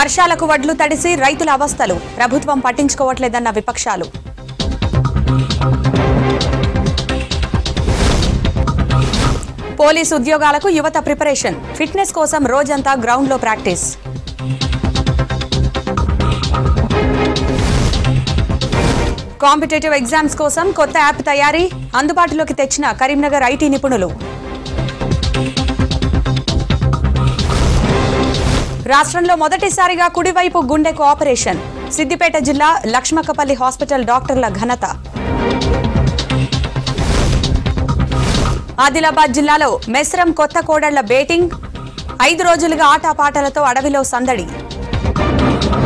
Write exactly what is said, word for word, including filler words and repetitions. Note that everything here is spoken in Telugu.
వర్షాలకు వడ్లు తడిసి రైతుల అవస్థలు ప్రభుత్వం పట్టించుకోవట్లేదన్న విపక్షాలు. పోలీసు ఉద్యోగాలకు యువత ప్రిపరేషన్ ఫిట్నెస్ కోసం రోజంతా గ్రౌండ్లో ప్రాక్టీస్. కాంపిటేటివ్ ఎగ్జామ్స్ కోసం కొత్త యాప్ తయారీ అందుబాటులోకి తెచ్చిన కరీంనగర్ ఐటీ నిపుణులు. రాష్ట్రంలో మొదటిసారిగా కుడివైపు గుండెకు ఆపరేషన్ సిద్దిపేట జిల్లా లక్ష్మక్కపల్లి హాస్పిటల్ డాక్టర్ల ఘనత. ఆదిలాబాద్ జిల్లాలో మెస్రం కొత్త కోడళ్ల బేటింగ్ ఐదు రోజులుగా ఆటపాటలతో అడవిలో సందడి.